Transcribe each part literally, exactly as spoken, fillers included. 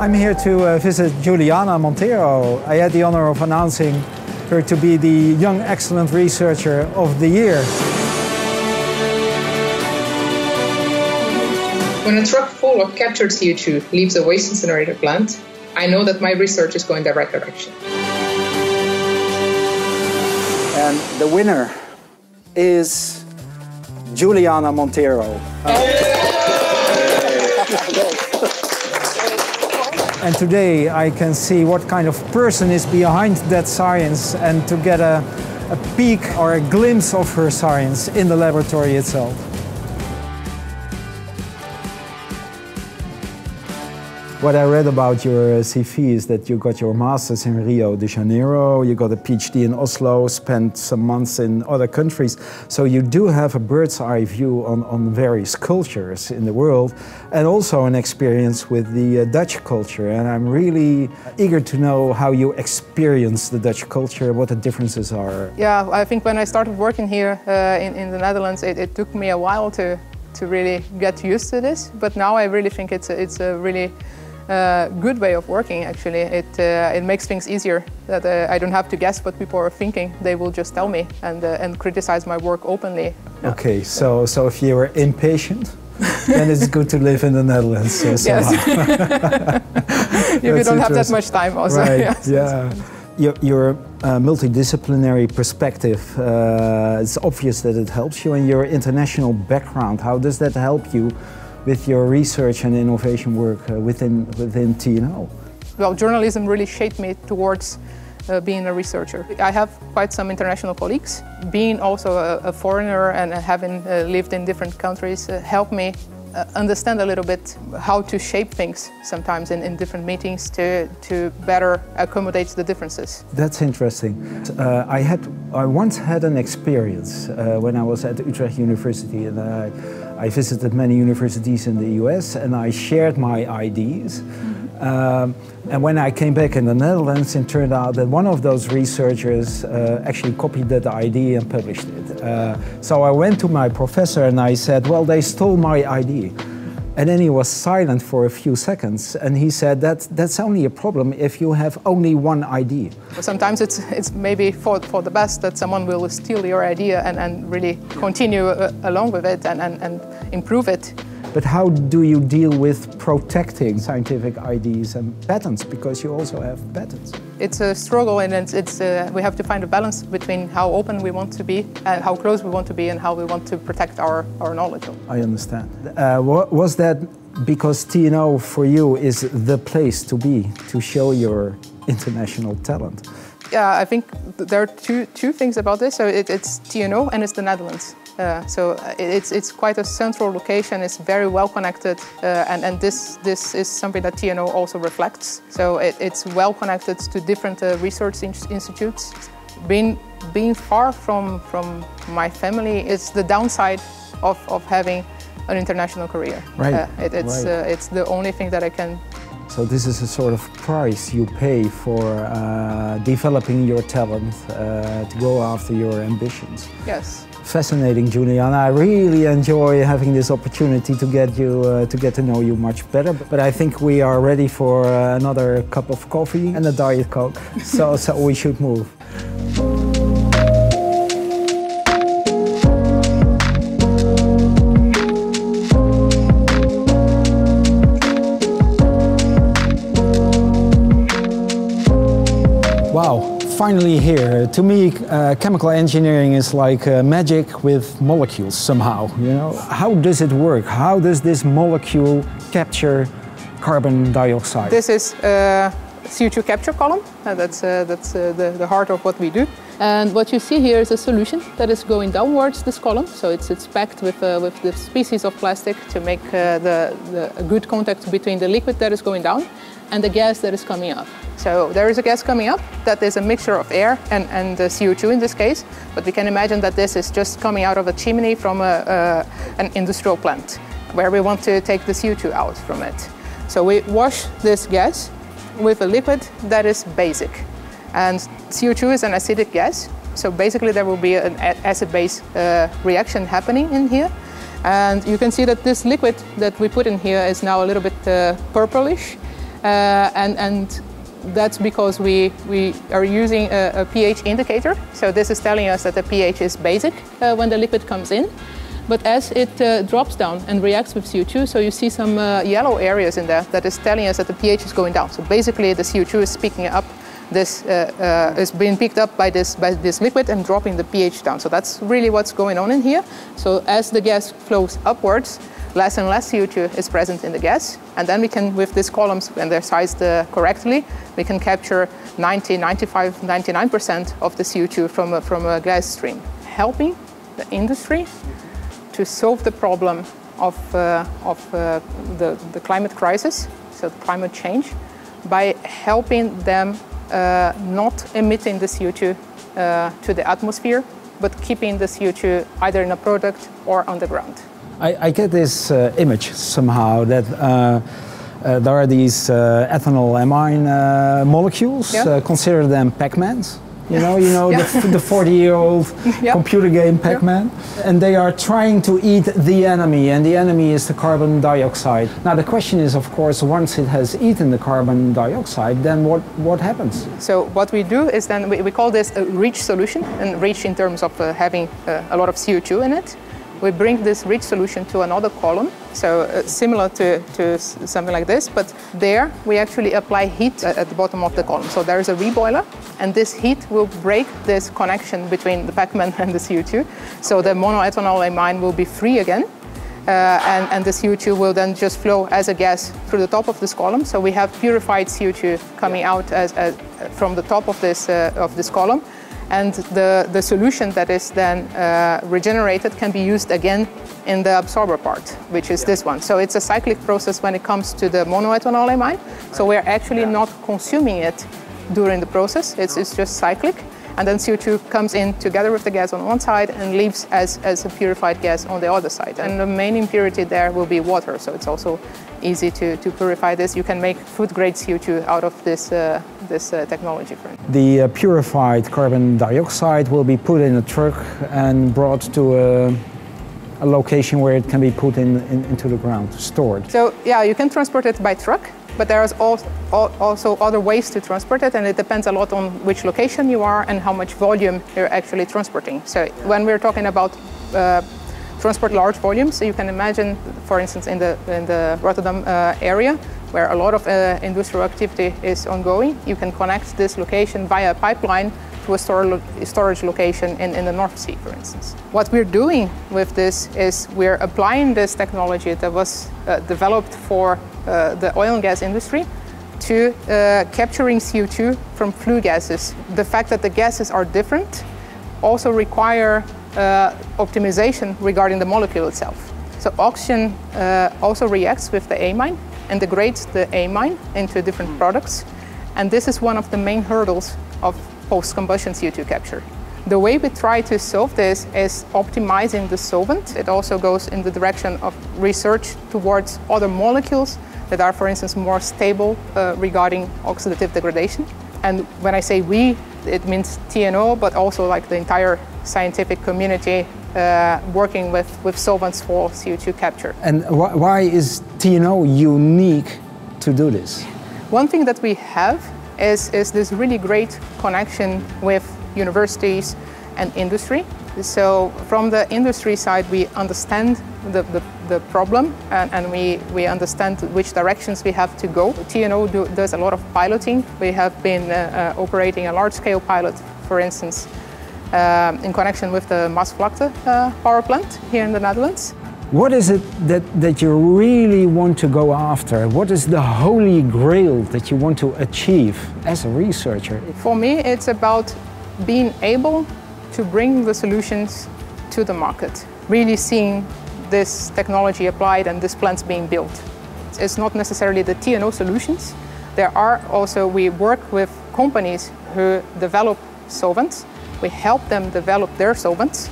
I'm here to uh, visit Juliana Monteiro. I had the honor of announcing her to be the Young Excellent Researcher of the Year. When a truck full of captured C O two leaves a waste incinerator plant, I know that my research is going the right direction. And the winner is Juliana Monteiro. And today I can see what kind of person is behind that science and to get a, a peek or a glimpse of her science in the laboratory itself. What I read about your C V is that you got your master's in Rio de Janeiro, you got a PhD in Oslo, spent some months in other countries. So you do have a bird's eye view on, on various cultures in the world and also an experience with the uh, Dutch culture. And I'm really eager to know how you experience the Dutch culture, what the differences are. Yeah, I think when I started working here uh, in, in the Netherlands, it, it took me a while to, to really get used to this. But now I really think it's a, it's a really Uh, good way of working, actually. It, uh, it makes things easier, that uh, I don't have to guess what people are thinking. They will just tell me and, uh, and criticize my work openly. Okay, yeah. so, so if you were impatient, then it's good to live in the Netherlands uh, somehow. Yes. You don't have that much time also. Right, yes. Yeah. Your, your uh, multidisciplinary perspective, uh, it's obvious that it helps you, and your international background, how does that help you with your research and innovation work uh, within, within T N O? Well, journalism really shaped me towards uh, being a researcher. I have quite some international colleagues. Being also a, a foreigner and having uh, lived in different countries uh, helped me uh, understand a little bit how to shape things sometimes in, in different meetings to, to better accommodate the differences. That's interesting. Uh, I, had, I once had an experience uh, when I was at Utrecht University, and I, I visited many universities in the U S and I shared my ideas. Mm-hmm. um, and when I came back in the Netherlands, it turned out that one of those researchers uh, actually copied that idea and published it. Uh, so I went to my professor and I said, well, they stole my idea. And then he was silent for a few seconds and he said that that's only a problem if you have only one idea. Sometimes it's, it's maybe for, for the best that someone will steal your idea and, and really continue uh, along with it and, and, and improve it. But how do you deal with protecting scientific ideas and patents, because you also have patents? It's a struggle, and it's, it's, uh, we have to find a balance between how open we want to be and how close we want to be and how we want to protect our, our knowledge. I understand. Uh, was that because T N O for you is the place to be, to show your international talent? Yeah, I think there are two, two things about this. So it, it's T N O and it's the Netherlands. Uh, so it's, it's quite a central location, it's very well connected, uh, and, and this, this is something that T N O also reflects. So it, it's well connected to different uh, research in institutes. Being, being far from, from my family is the downside of, of having an international career. Right. Uh, it, it's, right. Uh, it's the only thing that I can. So this is a sort of price you pay for uh, developing your talent, uh, to go after your ambitions. Yes. Fascinating, Juliana. I really enjoy having this opportunity to get you uh, to get to know you much better. But I think we are ready for uh, another cup of coffee and a Diet Coke. so, so we should move. Wow. Finally here. To me, uh, chemical engineering is like uh, magic with molecules somehow, you know? How does it work? How does this molecule capture carbon dioxide? This is a C O two capture column. Uh, that's uh, that's uh, the, the heart of what we do. And what you see here is a solution that is going downwards this column. So it's, it's packed with, uh, with the species of plastic to make uh, the, the a good contact between the liquid that is going down and the gas that is coming up. So there is a gas coming up that is a mixture of air and, and uh, C O two in this case, but we can imagine that this is just coming out of a chimney from a, uh, an industrial plant where we want to take the C O two out from it. So we wash this gas with a liquid that is basic. And C O two is an acidic gas, so basically there will be an acid-base uh, reaction happening in here. And you can see that this liquid that we put in here is now a little bit uh, purplish. and, and that's because we, we are using a, a pH indicator. So this is telling us that the pH is basic uh, when the liquid comes in. But as it uh, drops down and reacts with C O two, so you see some uh, yellow areas in there that is telling us that the pH is going down. So basically the C O two is picking up this, uh, uh, is being picked up by this, by this liquid and dropping the pH down. So that's really what's going on in here. So as the gas flows upwards, less and less C O two is present in the gas. And then we can, with these columns, when they're sized uh, correctly, we can capture ninety, ninety-five, ninety-nine percent of the C O two from a, from a gas stream, helping the industry to solve the problem of, uh, of uh, the, the climate crisis, so climate change, by helping them uh, not emitting the C O two uh, to the atmosphere, but keeping the C O two either in a product or on the ground. I, I get this uh, image somehow that uh, uh, there are these uh, ethanol amine uh, molecules, yeah. uh, consider them Pac-Mans. You know, you know yeah. the forty-year-old yeah. computer game Pac-Man, yeah. and they are trying to eat the enemy, and the enemy is the carbon dioxide. Now the question is, of course, once it has eaten the carbon dioxide, then what, what happens? So what we do is then, we, we call this a rich solution, and rich in terms of uh, having uh, a lot of C O two in it. We bring this rich solution to another column, so uh, similar to, to something like this, but there we actually apply heat at the bottom of the column. So there is a reboiler, and this heat will break this connection between the Pac-Man and the C O two. So the monoethanol amine will be free again, uh, and, and the C O two will then just flow as a gas through the top of this column. So we have purified C O two coming out as, as, from the top of this, uh, of this column. And the, the solution that is then uh, regenerated can be used again in the absorber part, which is yeah. this one. So it's a cyclic process when it comes to the monoethanol amine. So we're actually yeah. not consuming it during the process. It's, it's just cyclic. And then C O two comes in together with the gas on one side and leaves as, as a purified gas on the other side. And the main impurity there will be water. So it's also easy to, to purify this. You can make food-grade C O two out of this, uh, this uh, technology. The uh, purified carbon dioxide will be put in a truck and brought to a, a location where it can be put in, in, into the ground, stored. So yeah, you can transport it by truck, but there is also other ways to transport it, and it depends a lot on which location you are and how much volume you're actually transporting. So when we're talking about uh, transport large volumes, so you can imagine, for instance, in the, in the Rotterdam uh, area, where a lot of uh, industrial activity is ongoing, you can connect this location via a pipeline to a store, storage location in, in the North Sea, for instance. What we're doing with this is we're applying this technology that was uh, developed for uh, the oil and gas industry to uh, capturing C O two from flue gases. The fact that the gases are different also require uh, optimization regarding the molecule itself. So oxygen uh, also reacts with the amine and degrades the amine into different products. And this is one of the main hurdles of post-combustion C O two capture. The way we try to solve this is optimizing the solvent. It also goes in the direction of research towards other molecules that are, for instance, more stable uh, regarding oxidative degradation. And when I say we, it means T N O, but also like the entire scientific community uh, working with, with solvents for C O two capture. And wh why is T N O unique to do this? One thing that we have is, is this really great connection with universities and industry. So from the industry side, we understand the, the, the problem and, and we, we understand which directions we have to go. T N O do, does a lot of piloting. We have been uh, uh, operating a large-scale pilot, for instance, uh, in connection with the Maasvlakte uh, power plant here in the Netherlands. What is it that, that you really want to go after? What is the holy grail that you want to achieve as a researcher? For me, it's about being able to bring the solutions to the market, really seeing this technology applied and this plants being built. It's not necessarily the T N O solutions. There are also, we work with companies who develop solvents. We help them develop their solvents,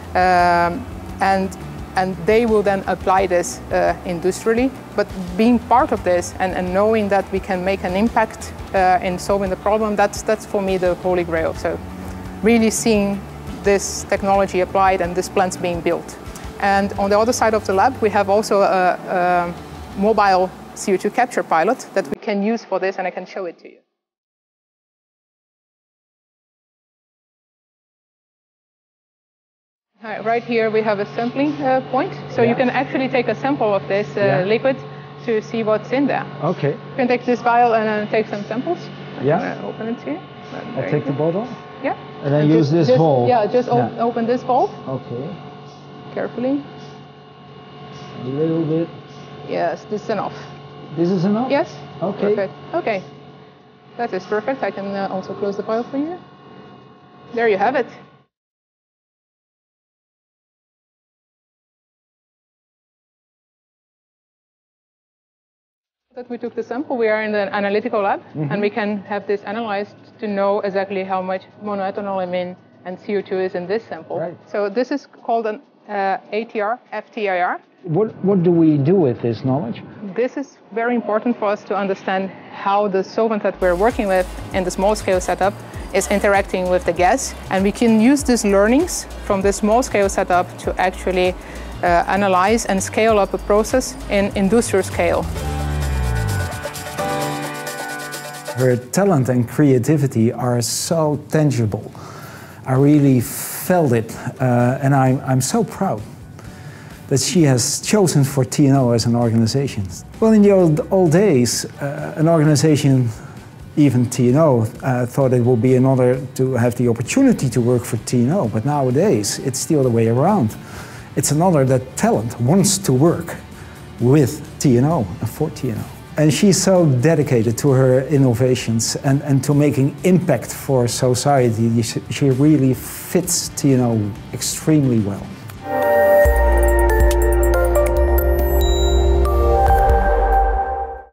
um, and, and they will then apply this uh, industrially. But being part of this and, and knowing that we can make an impact uh, in solving the problem, that's, that's for me the holy grail. So really seeing this technology applied and this plants being built. And on the other side of the lab, we have also a, a mobile C O two capture pilot that we can use for this, and I can show it to you. Right here we have a sampling uh, point, so yeah. you can actually take a sample of this uh, yeah. liquid to see what's in there. Okay. You can take this vial and uh, take some samples. Yeah. Uh, open it here. I'll take the bottle. Yeah. And then and use just, this just, valve. Yeah, just yeah. Op open this valve. Okay. Carefully. A little bit. Yes, this is enough. This is enough? Yes. Okay. Perfect. Okay. That is perfect. I can uh, also close the vial for you. There you have it. That we took the sample, we are in the analytical lab, mm-hmm. and we can have this analyzed to know exactly how much monoethanolamine and C O two is in this sample. Right. So this is called an uh, A T R F T I R. What, what do we do with this knowledge? This is very important for us to understand how the solvent that we're working with in the small-scale setup is interacting with the gas, and we can use these learnings from the small-scale setup to actually uh, analyze and scale up a process in industrial scale. Her talent and creativity are so tangible. I really felt it, uh, and I'm, I'm so proud that she has chosen for T N O as an organization. Well, in the old, old days, uh, an organization, even T N O, uh, thought it would be an honor to have the opportunity to work for T N O, but nowadays it's the other way around. It's an honor that talent wants to work with T N O and for T N O. And she's so dedicated to her innovations and, and to making impact for society. She really fits T N O extremely well.